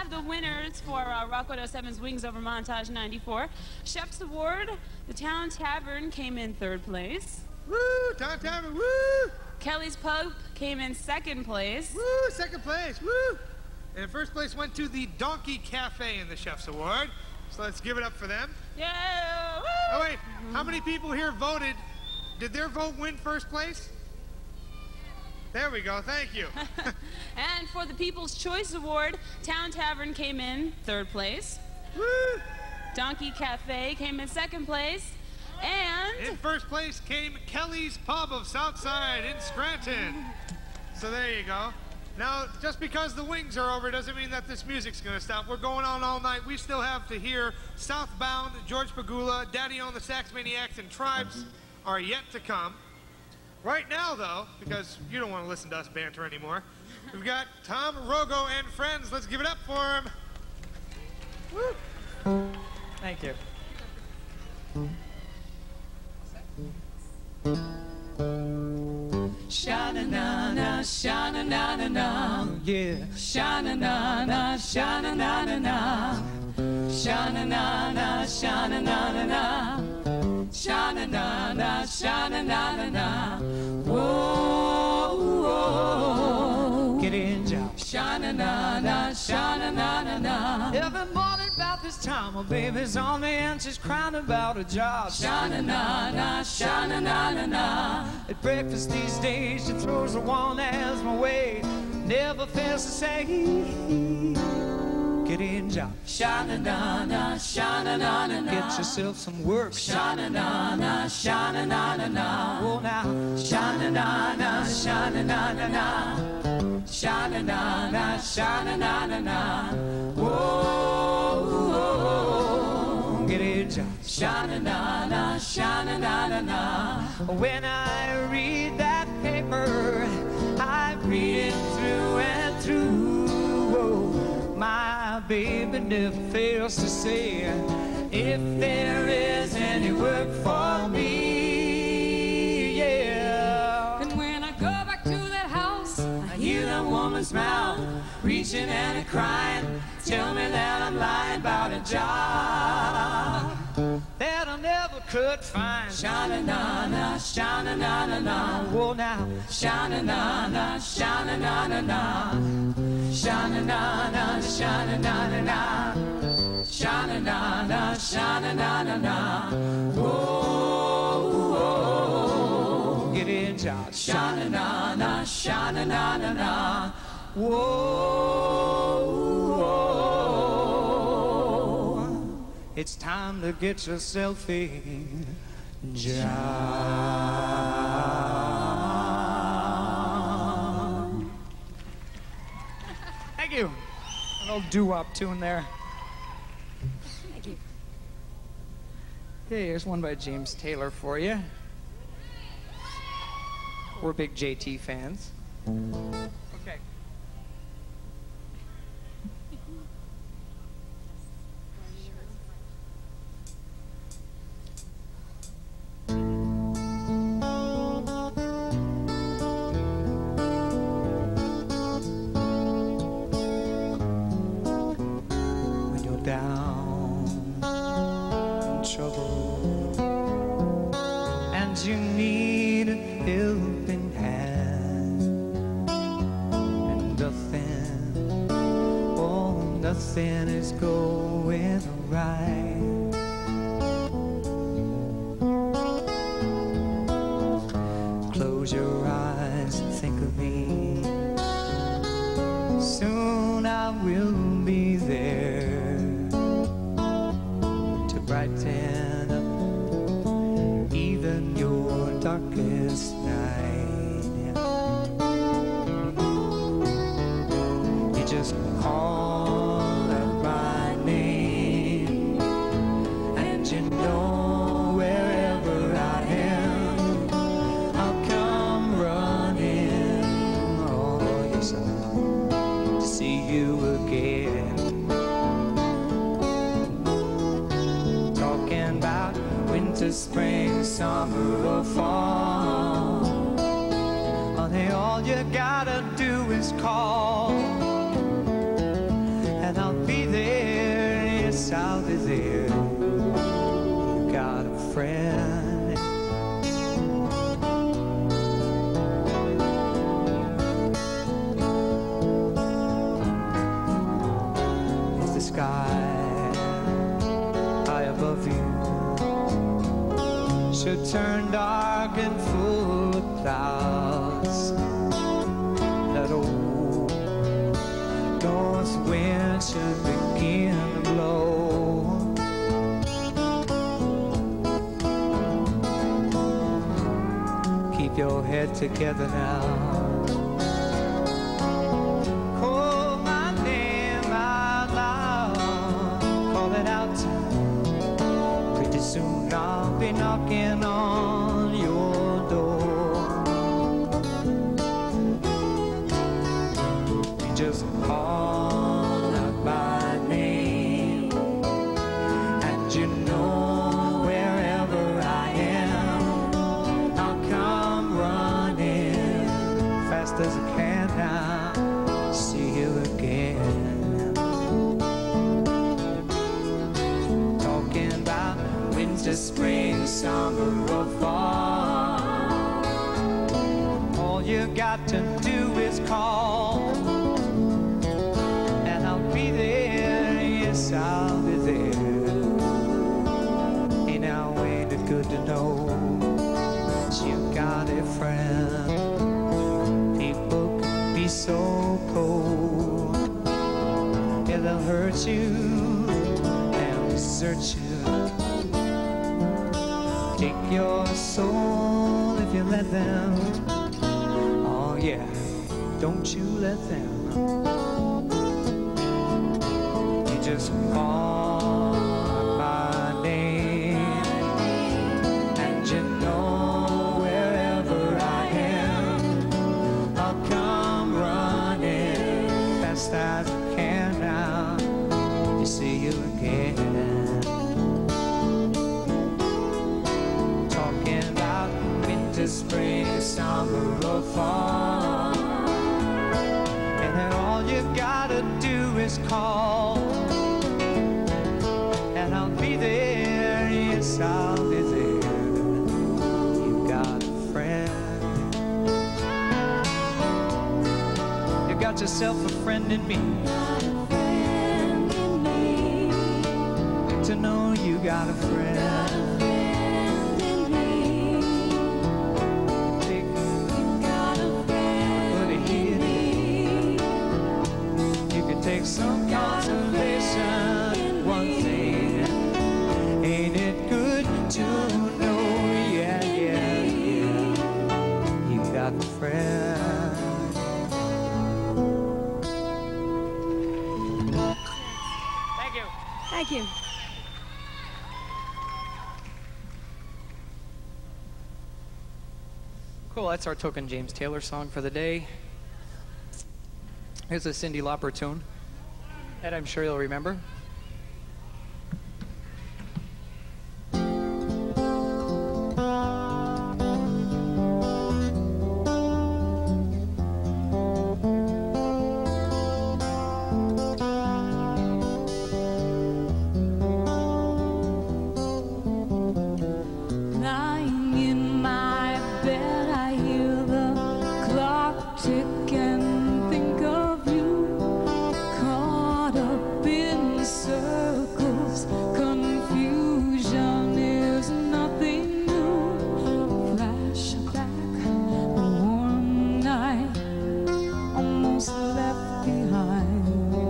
have the winners for Rock 107's Wings Over Montage 94. Chef's Award, the Town Tavern came in 3rd place. Woo! Town Tavern, woo! Kelly's Pub came in 2nd place. Woo! 2nd place, woo! And 1st place went to the Donkey Cafe in the Chef's Award. So let's give it up for them. Yeah! Woo! Oh wait, how many people here voted? Did their vote win 1st place? There we go, thank you. And for the People's Choice Award, Town Tavern came in 3rd place. Woo! Donkey Cafe came in 2nd place. And in 1st place came Kelly's Pub of Southside in Scranton. So there you go. Now, just because the wings are over doesn't mean that this music's gonna stop. We're going on all night. We still have to hear Southbound, George Pagula, Daddy-O and the Sax Maniacs, and Tribes are yet to come. Right now, though, because you don't want to listen to us banter anymore, we've got Tom Rogo and friends. Let's give it up for him. Woo. Thank you. Sha-na-na-na, sha-na-na-na-na, yeah. Sha-na-na-na, sha-na-na-na-na, sha-na-na-na, sha-na-na-na-na, sha-na-na-na, sha-na-na-na-na. Whoa, whoa. Get in, Joe. Sha-na-na-na, sha-na-na-na-na. Every morning about this time, my baby's on me and she's crying about a job. Sha-na-na-na, sha-na-na-na-na. At breakfast these days, she throws the one as my way. Never fails to say, get in, Joe. Sha-na-na-na, sha-na-na-na-na. Get yourself some work. Sha-na-na-na, sha-na-na-na-na. Oh, now. Sha-na-na-na, sha-na-na-na-na. Sha-na-na-na, sha-na-na-na-na. Whoa, whoa. Get in, Joe. Sha-na-na-na, sha-na-na-na-na. When I read that paper, I read it through and through. Oh, my baby never fails to say, if there is any work for me, yeah. And when I go back to that house, I hear that woman's mouth, reaching and a crying, tell me that I'm lying about a job that I never could find. Sha-na-na-na, sha-na-na-na-na. Whoa, now. Sha-na-na-na, sha-na-na-na-na. Sha-na-na-na, sha-na-na-na-na. Sha-na-na-na, sha-na-na-na-na. Whoa, whoa. Get in, Josh. Sha-na-na-na, sha-na-na-na-na. Whoa, whoa. It's time to get yourself a job. Thank you. An old doo-wop tune there. Thank you. Hey, here's one by James Taylor for you. We're big JT fans. Okay. When you're down in trouble and you need a helping hand, and nothing, oh, nothing is going right. Close your eyes and think of me. Soon I will be there to brighten up even your darkest night. You just call out my name, and you know wherever I am, I'll come running. Oh, yes, I will, to see you again. Talking about winter, spring, summer, or fall. Honey, all you gotta do is call, and I'll should turn dark and full of clouds. That old north wind should begin to blow. Keep your head together now. Call my name out loud. Call it out. Pretty soon I'll be knocking on your door. You just call out my name, and you know wherever I am, I'll come running fast as I can now. See you again. Talking about winter, spring, summer, or fall. All you got to do is call, and I'll be there. Yes, I'll be there. Hey, now ain't it good to know that you got a friend? People can be so cold. Yeah, they'll hurt you and desert you. Take your soul if you let them. Oh yeah, don't you let them. You just call my name, and you know wherever I am, I'll come running fast as I can now to see you again. Talking about winter, spring, summer, or fall, and then all you gotta do is call, and I'll be there. Yes, I'll be there. You got a friend. You got yourself a friend in me. Good to know you got a friend. Take some consolation, one thing. Ain't it good to know, yeah, yeah, yeah, you got a friend. Thank you. Thank you. Cool, that's our token James Taylor song for the day. Here's a Cyndi Lauper tune that I'm sure you'll remember. Lying in my bed, I hear the clock tick and think of you, caught up in circles. Confusion is nothing new. Flashback, a warm night, almost left behind.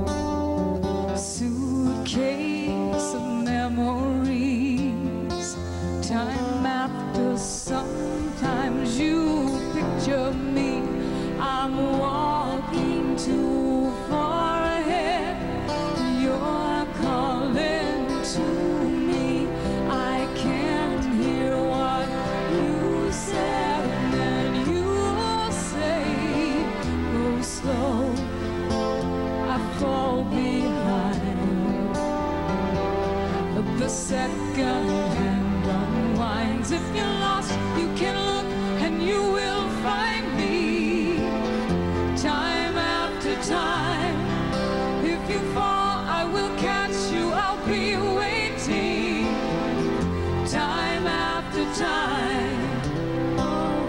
Suitcase of memories, time after sometimes you picture me. I'm walking too far ahead. You're calling to me. I can't hear what you said. And then you say, go slow. I fall behind. The second hand unwinds. If you're lost, you can look and you will find me. Time after time. If you fall, I will catch you. I'll be waiting. Time after time. Oh,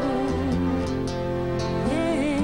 yeah.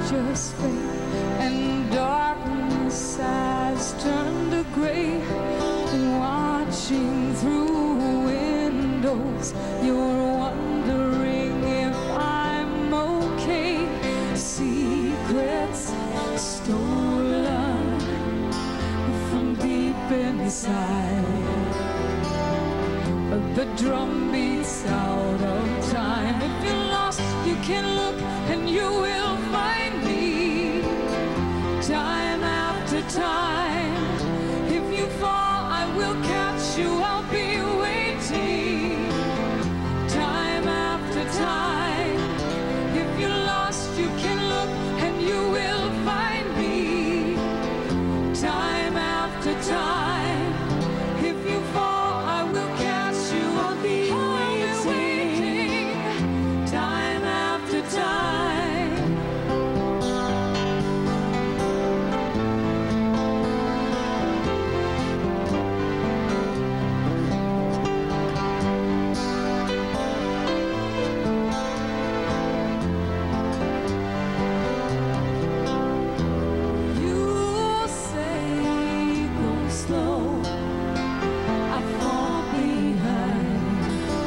just fade, and darkness has turned to gray. Watching through windows, you're wondering if I'm okay. Secrets stolen from deep inside. The drum beats out of time. If you're lost, you can look and you will find me. Time after time. If you fall, I will catch you. I'll be waiting. Time after time. If you're lost, you can look and you will find me. Time after time. If you fall, I will catch you. I'll be waiting. Time after time. You say go slow, I fall behind.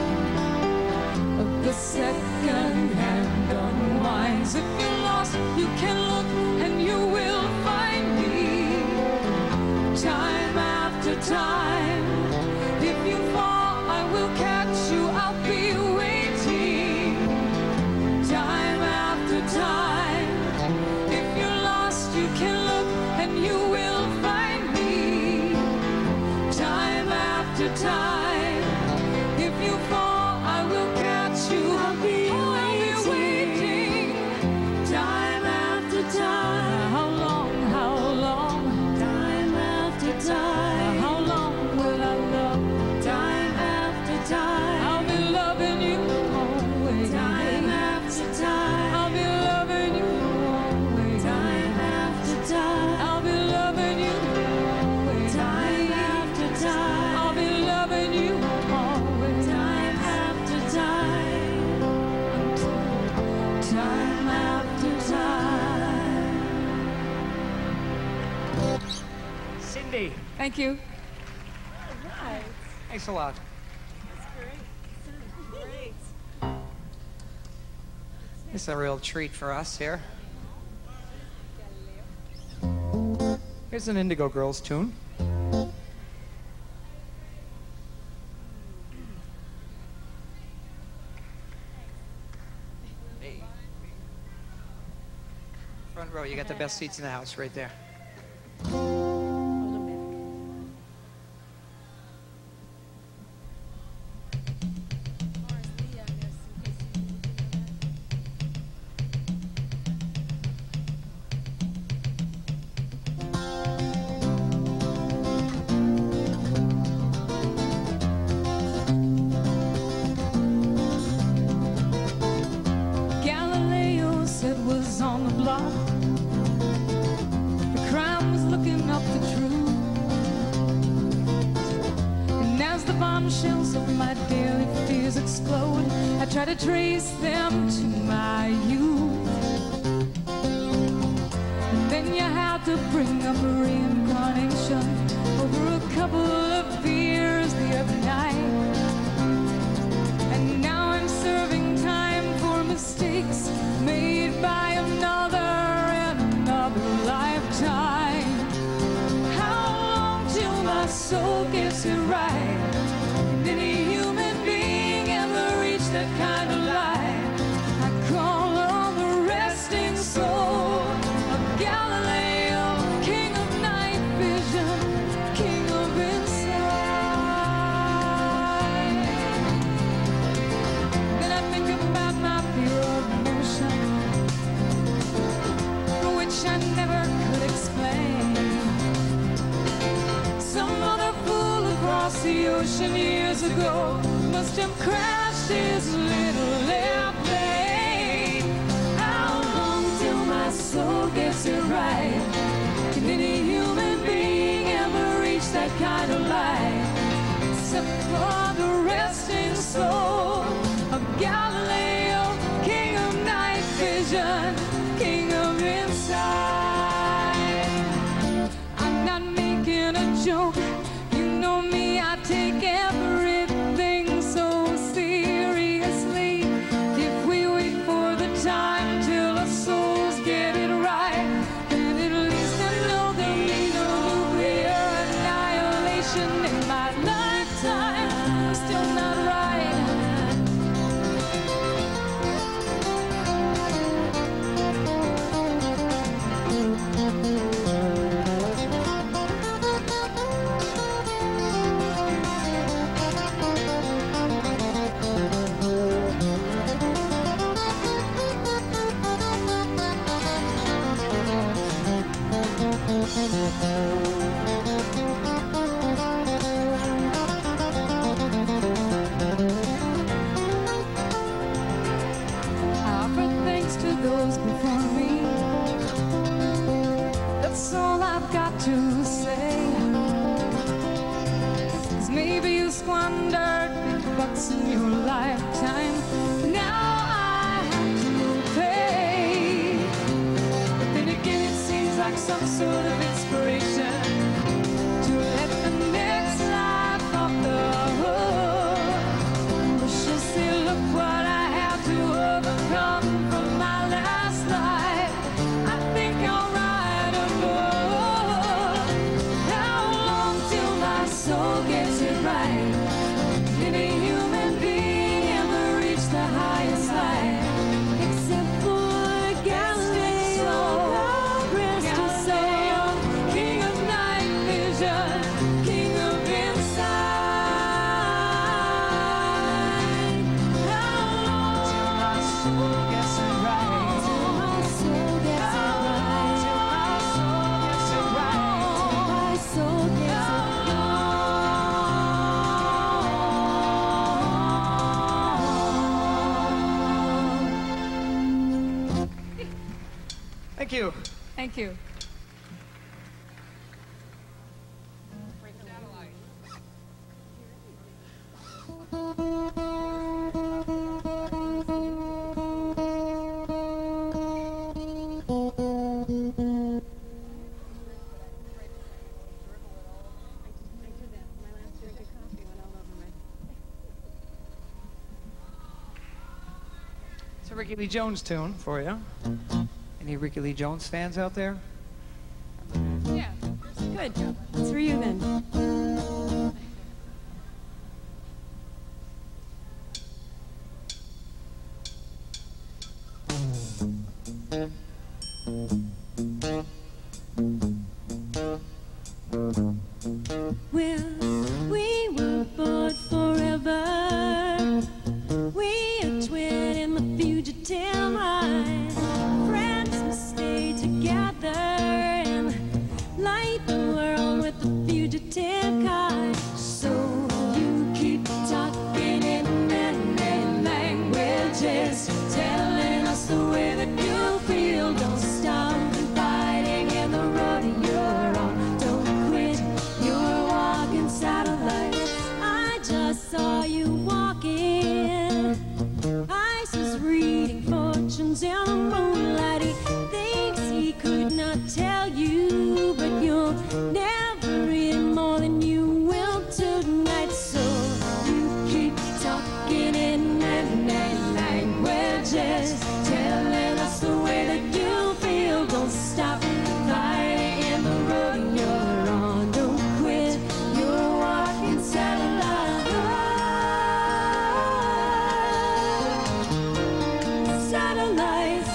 The second hand unwinds. If you're lost, you can look and you will find me. Time after time. If you fall, I will catch you. I'll be waiting. Time after time. If you're lost, you can look and you will find me. Time after time. If you fall, I will catch you. I'll be waiting. Time after time. How long? How long? Time after time. How long will I love? Time after time. I'll be loving you always. Time after time. I'll be loving you always. Time after time. I'll be loving you always. Time after time. I'll be loving you always. Time after time. Time after time. Cindy, Thank you. thanks a lot. It's a real treat for us here. Here's an Indigo Girls tune. Hey. Front row, you got the best seats in the house right there. Galileo said was on the block. The crime was looking up the truth. And as the bombshells of my daily fears explode, I try to trace them to my youth. And then you had to bring up reincarnation over a couple of beers the other night. And now I'm serving time for mistakes made by another in another lifetime. How long till my soul gets it right? Can any human being ever reach that kind of light? I call on the resting soul of Galileo, king of night vision, king of insight. Then I think about my fear of motion, for which I never could explain. Some other fool across the ocean years ago must have crashed his little airplane. How long till my soul gets it right? Can any human being ever reach that kind of light? Except for the resting soul of Galileo, king of night vision, king of offer thanks to those before me. That's all I've got to say. 'Cause maybe you squandered big bucks in your lifetime. Now I have to pay. But then again, it seems like some sort of inspiration to let the next life off the hook. But she'll say, look what I have to overcome from my last life. I think I'll write a book. How long till my soul gets it right? Did a human being ever reach the highest height? Except for Galileo, rest his soul, king of night vision, king of insight. How long till my soul gets it right? Till my soul gets it right. Till my soul gets it right. Till my soul gets it right. Thank you. Thank you. It's a Ricky Lee Jones tune for you. Any Ricky Lee Jones fans out there? Yeah. Good. It's for you then. Well, we were bored forever. We are twin in the fugitive mind. Friends must stay together and light the world with the fugitive kind. So you keep talking in many languages, telling us the way that you feel. Don't stop fighting in the road you're on. Don't quit, you're walking satellites. I just saw you walking. Ice is reading fortunes in the moonlight. He thinks he could not tell you, but you'll never read more than you will tonight. So you keep talking in many languages, telling us the way that you feel. Don't stop fighting in the road you're on. Don't quit, you're walking satellite. Satellites.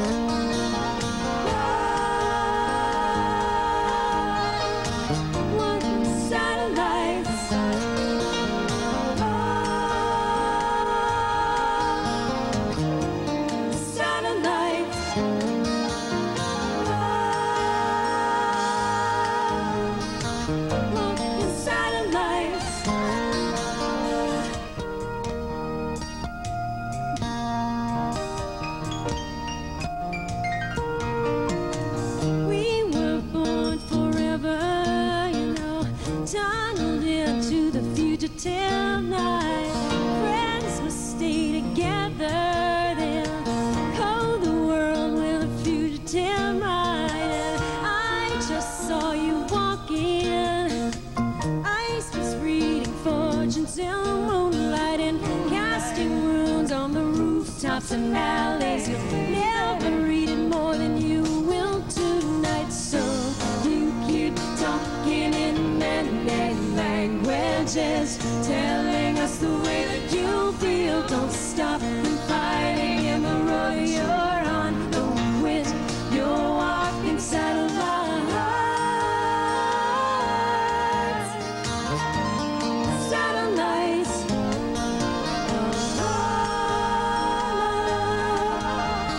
Walking satellites. Satellites. Walking satellites. We were born forever, you know, tunneled into the fugitive night. Friends must stay together, they'll coat the world with a fugitive mind. And I just saw you walking. Ice was reading fortunes in the moonlight and casting runes on the rooftops and alleys. You'll never read it more than you will tonight. So you keep talking in many languages, telling us the way that you feel. Don't stop fighting in the road you're on. Don't quit, you're walking satellites. Satellites.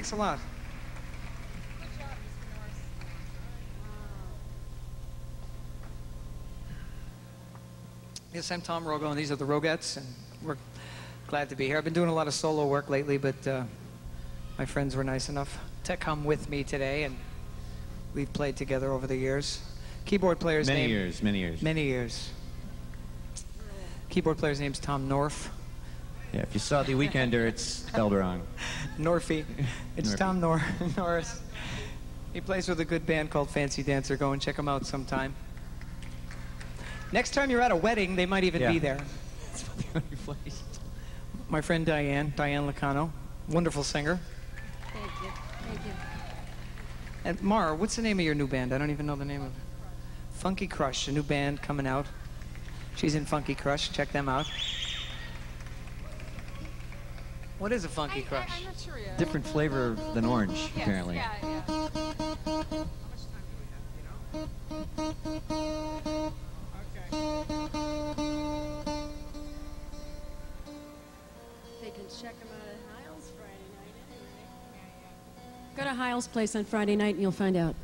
Thanks a lot. Yes, I'm Tom Rogo, and these are the Rogettes, and we're glad to be here. I've been doing a lot of solo work lately, but my friends were nice enough to come with me today, and we've played together over the years. Keyboard player's name... Many years. Keyboard player's name's Tom North. Yeah, if you saw The Weekender, it's spelled wrong. Norfie. It's Norfie. Tom Norris. He plays with a good band called Fancy Dancer. Go and check him out sometime. Next time you're at a wedding, they might even be there. That's the only place. My friend Diane Lacano, wonderful singer. Thank you. Thank you. And Mara, what's the name of your new band? I don't even know the name of it. Funky Crush, a new band coming out. She's in Funky Crush. Check them out. What is a Funky Crush? I'm not sure yet. Different flavor than orange, Yes, apparently. Yeah, yeah. They can check them out at Hiles Friday night anyway. Go to Hiles' place on Friday night and you'll find out.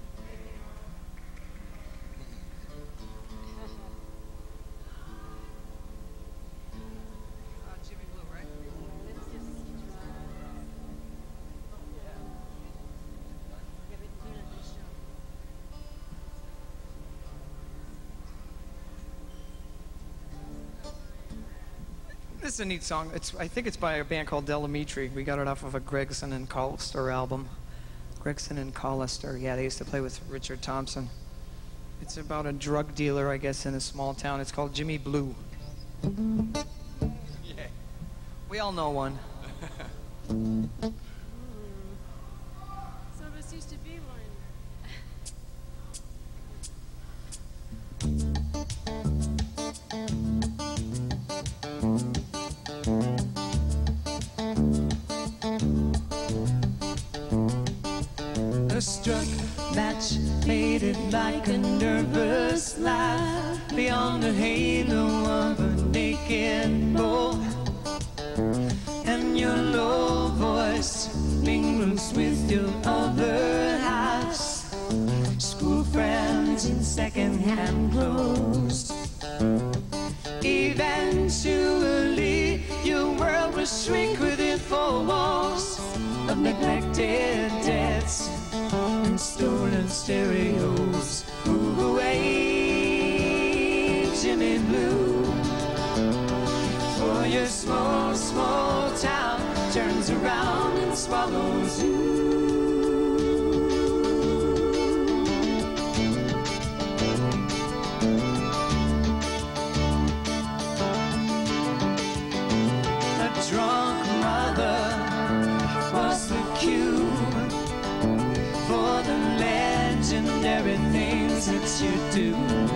This is a neat song. I think it's by a band called Delamitri. We got it off of a Gregson and Collister album. Gregson and Collister. Yeah, they used to play with Richard Thompson. It's about a drug dealer, I guess, in a small town. It's called Jimmy Blue. Yeah. We all know one. Some of us used to be one. A struck match faded like a nervous laugh beyond the halo of a naked bull, and your low voice mingles with your other halves, school friends in second-hand clothes. Eventually, your world will shrink within four walls of neglected debts and stolen stereos. Move away, Jimmy Blue, for your small, small town turns around and swallows you. A drunk mother was the cue for the legendary things that you do.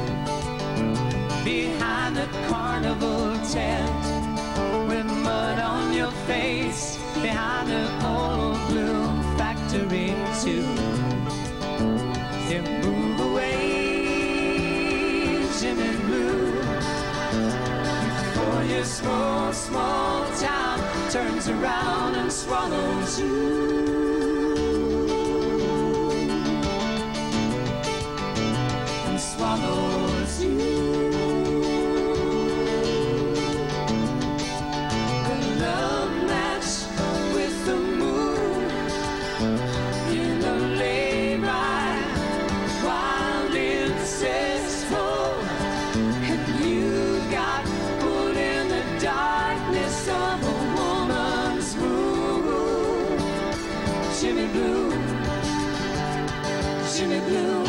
Behind the carnival tent, with mud on your face, behind the old blue factory too. You move away, Jimmy Blue, for your small, small town turns around and swallows you. Swallows you. A love match with the moon in a lay ride, wild incestful, and you got put in the darkness of a woman's room. Jimmy Blue, Jimmy Blue.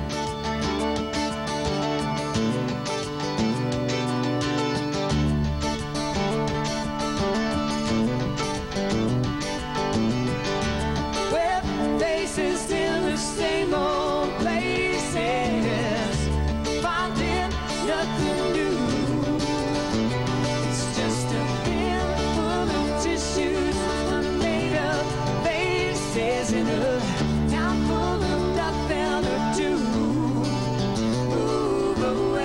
Same old places, finding nothing new. It's just a bin full of tissues made of faces in a town full of nothing to do. Move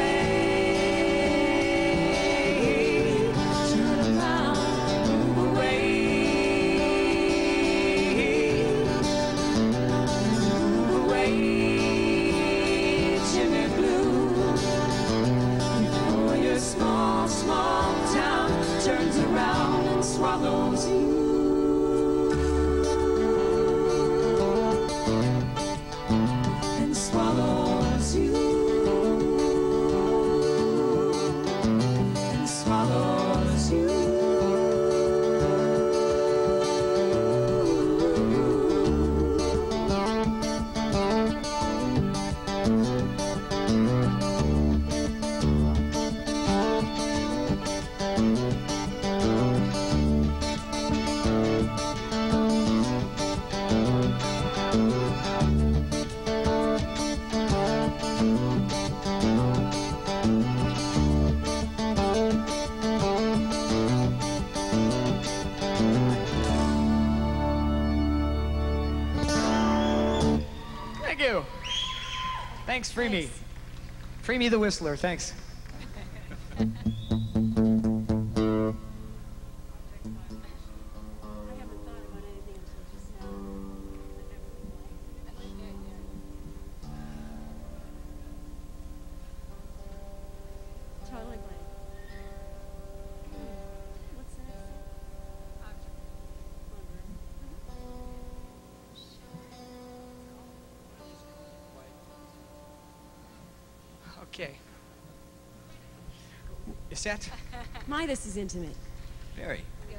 away, turn around, move away. swallows you. And swallows you. And swallows you. Thank you. Thanks, Free Me. Free Me the Whistler, thanks. Totally blank. What's the next Okay. You set? My, this is intimate. Very.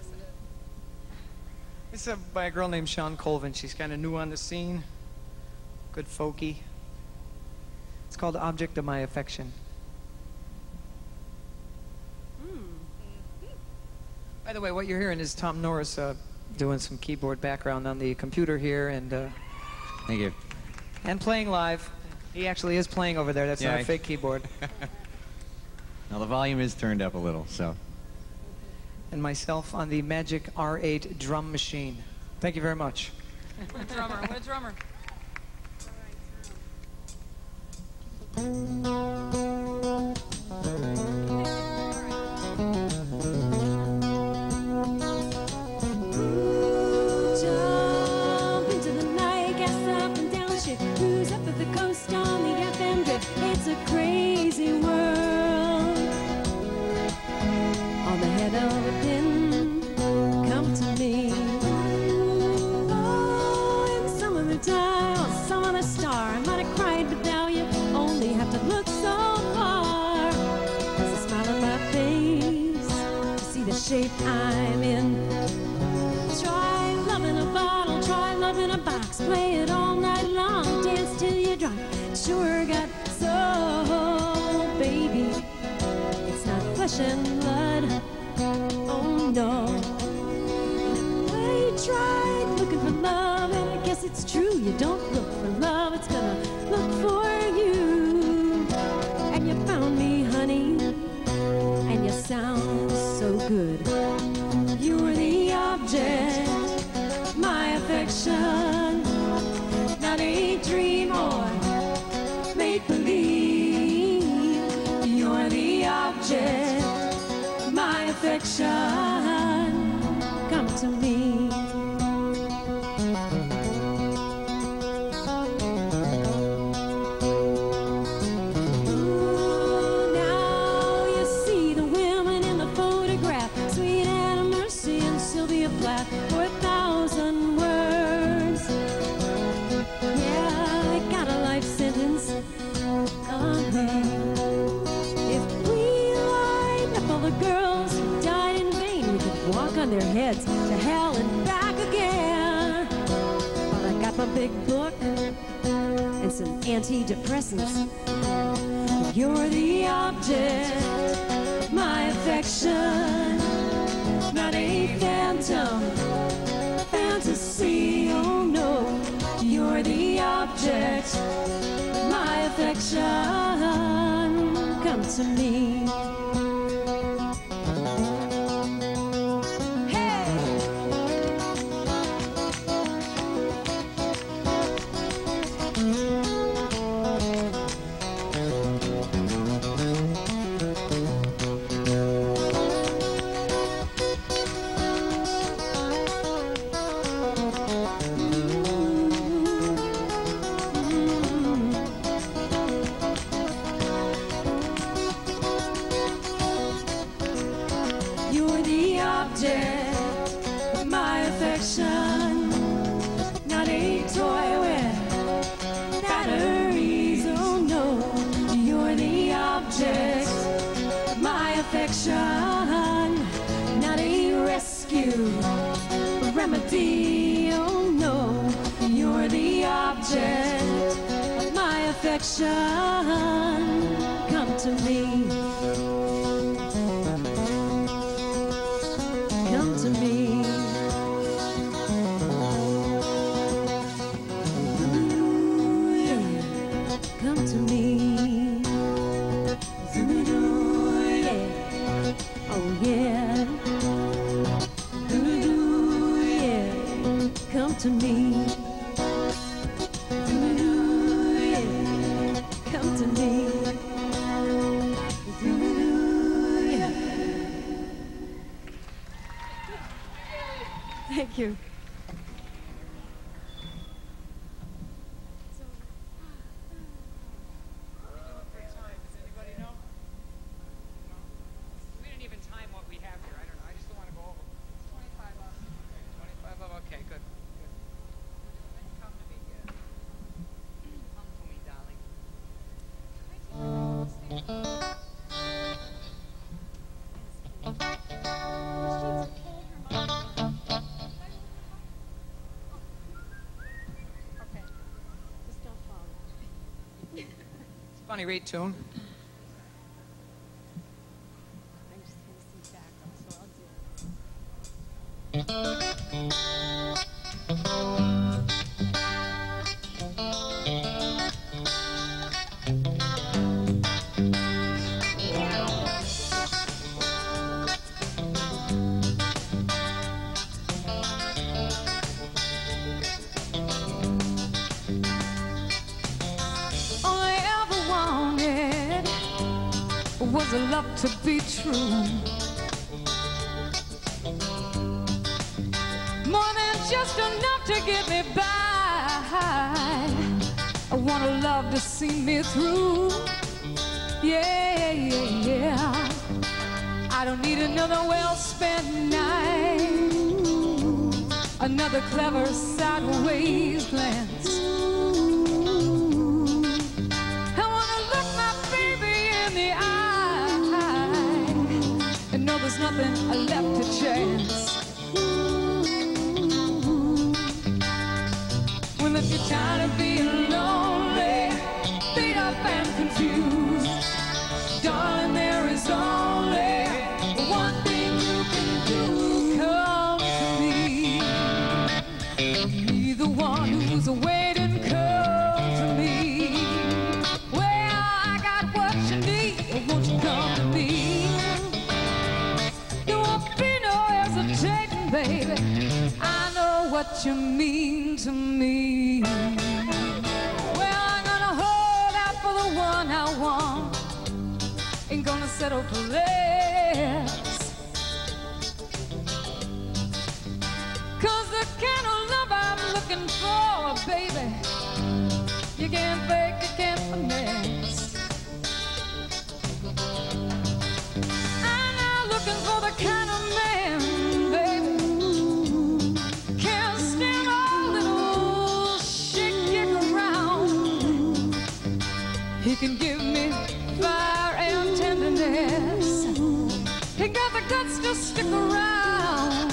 It's by a girl named Sean Colvin. She's kind of new on the scene. Good folky. It's called Object of My Affection. By the way, what you're hearing is Tom Norris doing some keyboard background on the computer here and Thank you. playing live. He actually is playing over there. That's Yeah, not a fake keyboard. Now the volume is turned up a little, so. And myself on the Magic R8 drum machine. Thank you very much. What a drummer, what a drummer. Jump into the night, gas up and down, shit. Cruise up at the coast on the FM drift. It's a crazy world. On the head of a pin, come to me. Oh, in some other time, or some other star, I might have cried, but now you only have to look so far. There's a smile on my face to see the shape I'm in. Try love in a bottle, try love in a box. Play it all night long, dance till you drop. Sure got so, baby. It's not flesh and blood, oh no. I tried looking for love, and I guess it's true. You don't look for love, it's gonna look for you. And you found me, honey, and you sound so good. You're the object, my affection, not a dream or make-believe. You're the object, my affection, come to me. Ooh, now you see the women in the photograph, Sweet Anna Mercy and Sylvia Plath, for 1,000 words. Yeah, I got a life sentence on her. If we lined up all the girls who died in vain, we could walk on their heads to hell and back again. But I got my big book and some antidepressants. You're the object, my affection, not a phantom fantasy. Oh no, you're the object, my affection, come to me. come to me. Come to me. Ooh, yeah. Come to me. Ooh, yeah. Oh yeah. Ooh, yeah. Come to me. Thank you. We didn't even time what we have here. I don't know. I just don't want to go over. 25 of. 25 of. Okay, good. Good. Come to me, yeah. Come to me, darling. Funny rate tune. I'm just going to see backup, so I'll do was a love to be true. More than just enough to get me by. I want a love to see me through. Yeah, yeah, yeah. I don't need another well-spent night, another clever sideways glance. I wanna look my baby in the eye and know there's nothing left to chance. Well, if you're tired of being lonely, beat up and confused, darling, there is only one thing you can do. Come to me, be the one who's waiting. Come to me. Well, I got what you need. Won't you come to me? There won't be no hesitating, baby. I know what you mean to me. Well, I'm gonna hold out for the one I want. Ain't gonna settle for less. 'Cause the kind of love I'm looking for, baby, you can't fake, you can't finesse. I'm not looking for the kind of man, baby, can't stand all little shaking around. He can give me fire and tenderness. He got the guts to stick around.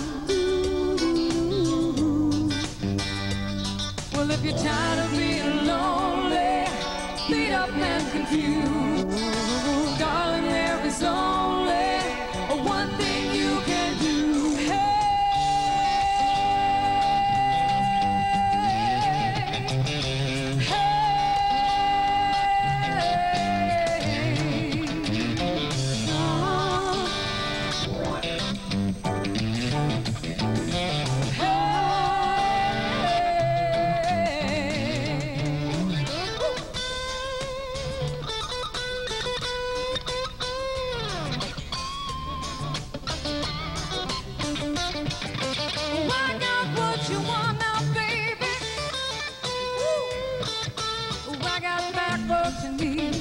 Well, if you're tired of being lonely, beat up and confused, darling, there is only one thing you can do. I got what you want now, baby. Ooh. I got back what you need.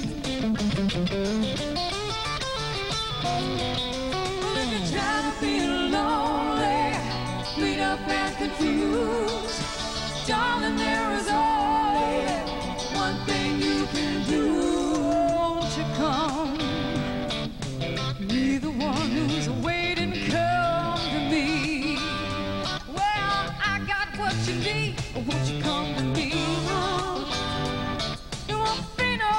Well, if you're tired of being lonely, beat up and confused, darling, there is only one thing you can do. Won't you come? Be the one who's waiting. Come to me. Well, I got what you need. Won't you come to me? There won't be no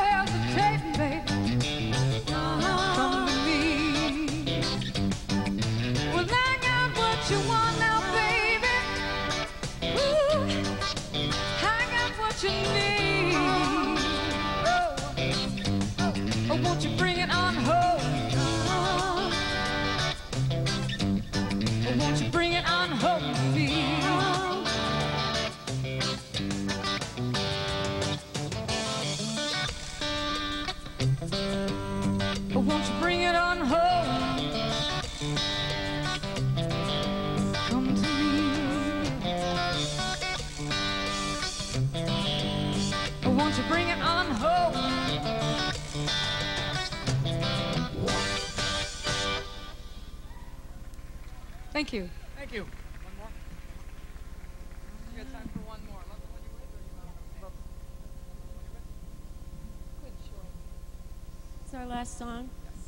Thank you. Thank you. One more? We got time for one more. Love the one you with, or you want Good choice. It's our last song.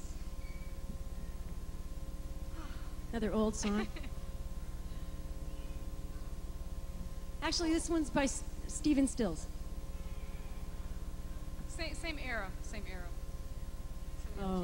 Another old song. Actually, this one's by Stephen Stills. Same era. Same era. Oh.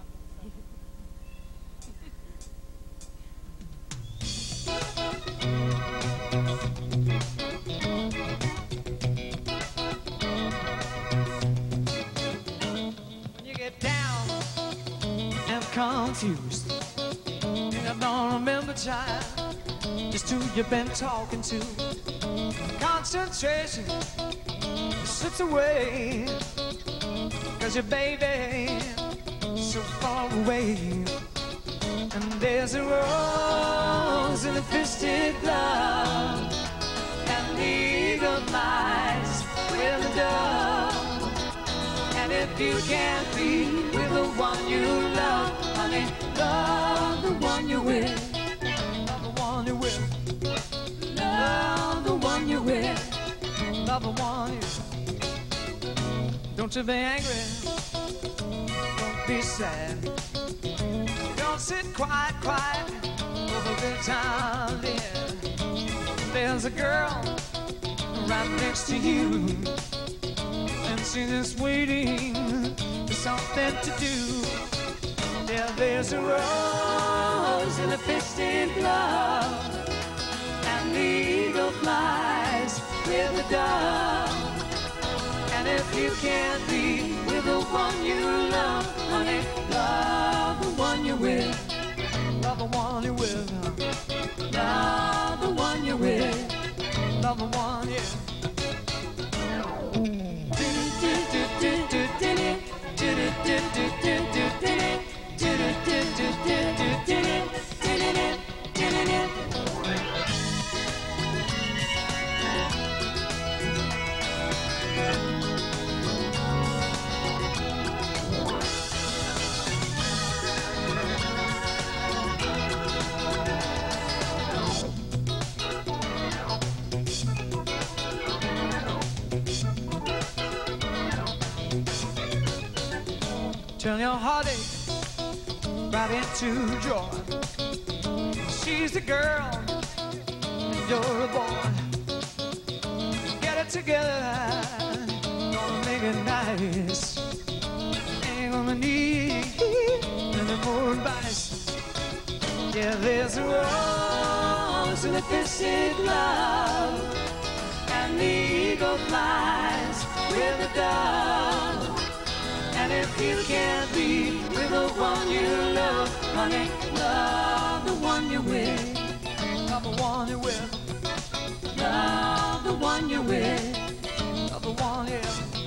When you get down and confused, and I don't remember, child, just who you've been talking to. Concentration slips away, 'cause your baby so far away. And there's a rose in a fisted glove, and the eagle flies with a dove. And if you can't be with the one you love, honey, love the one you're with. Love the one you're with. Love the one you're with. Love the one you're with. Don't you be angry. Don't be sad. Don't sit quiet over good time, dear. There's a girl right next to you, and she's just waiting for something to do. Yeah, there's a rose in a fisted glove, and the eagle flies with the dove. And if you can't be with the one you love, honey, love the one you're with. Love the one you're with. Love the one you're with. Love the one, yeah. Turn your heartache right into joy. She's the girl, and you're a boy. Get it together, gonna make it nice. Ain't gonna need any more advice. Yeah, there's a rose in a fisted glove, and the eagle flies with a dove. And if you can't be with the one you love, honey, love the one you're with. Love the one you're with. Love the one you're with. Love the one, yeah.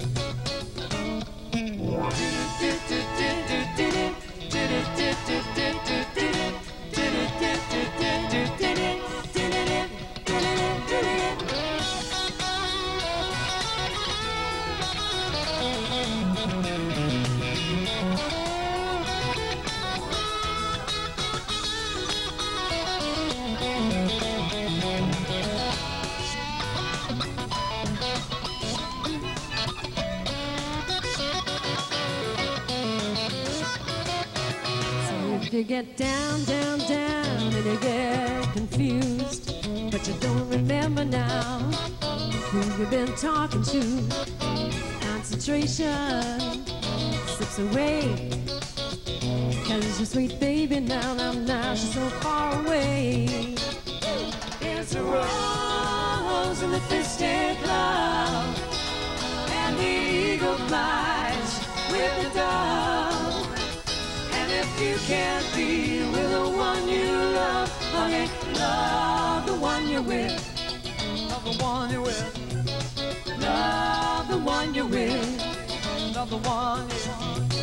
If you get down, down, down, and you get confused, but you don't remember now who you've been talking to, concentration slips away, 'cause your sweet baby now, she's so far away. There's a rose in the fisted glove, and the eagle flies with the dove. And if you can't be with the one you love, honey, love the one you're with. Love the one you're with. Love the one you're with. Love the one you're with.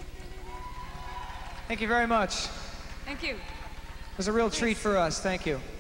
Thank you very much. Thank you. It was a real treat for us. Thank you.